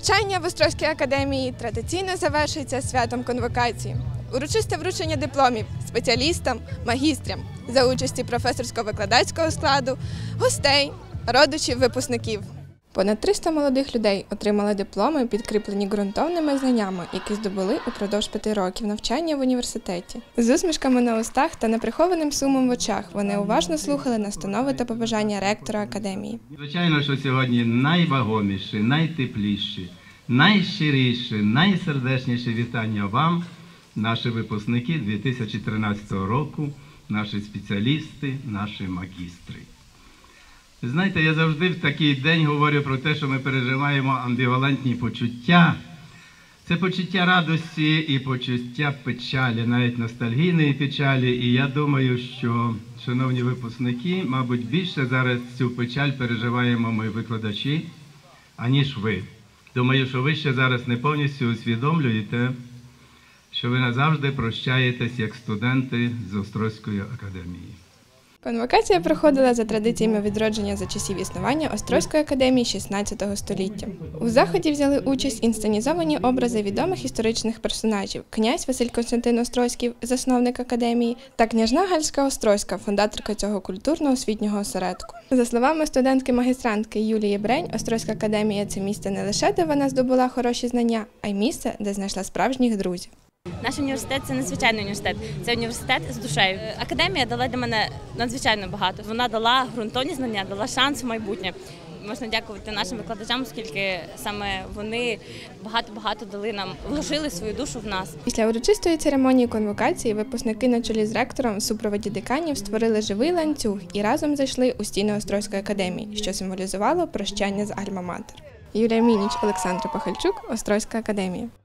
Навчання в Острозькій академії традиційно завершується святом конвокації. Урочисте вручення дипломів спеціалістам, магістрам за участі професорсько-викладацького складу, гостей, родичів, випускників. Понад 300 молодих людей отримали дипломи, підкріплені ґрунтовними знаннями, які здобули упродовж 5 років навчання в університеті. З усмішками на устах та неприхованим сумом в очах вони уважно слухали настанови та побажання ректора академії. Звичайно, що сьогодні найвагоміші, найтепліші, найщиріші, найсердечніші вітання вам, наші випускники 2013 року, наші спеціалісти, наші магістри. Знаєте, я завжди в такий день говорю про те, що ми переживаємо амбівалентні почуття. Це почуття радості і почуття печалі, навіть ностальгійної печалі. І я думаю, що, шановні випускники, мабуть, більше зараз цю печаль переживаємо ми викладачі, аніж ви. Думаю, що ви ще зараз не повністю усвідомлюєте, що ви назавжди прощаєтесь як студенти з Острозької академії. Конвокація проходила за традиціями відродження за часів існування Острозької академії 16 століття. У заході взяли участь інсценізовані образи відомих історичних персонажів: князь Василь Константин Острозький, засновник академії, та княжна Галська Острозька, фундаторка цього культурно-освітнього осередку. За словами студентки-магістрантки Юлії Брень, Острозька академія – це місце не лише, де вона здобула хороші знання, а й місце, де знайшла справжніх друзів. Наш університет – це незвичайний університет, це університет з душею. Академія дала для мене надзвичайно багато. Вона дала ґрунтовні знання, дала шанс в майбутнє. Можна дякувати нашим викладачам, оскільки саме вони багато дали нам, вложили свою душу в нас. Після урочистої церемонії конвокації випускники на чолі з ректором в супроводі деканів створили живий ланцюг і разом зайшли у стіни Острозької академії, що символізувало прощання з Альма-Матер. Юлія Мініч, Олександр Пахальчук, Острозька академія.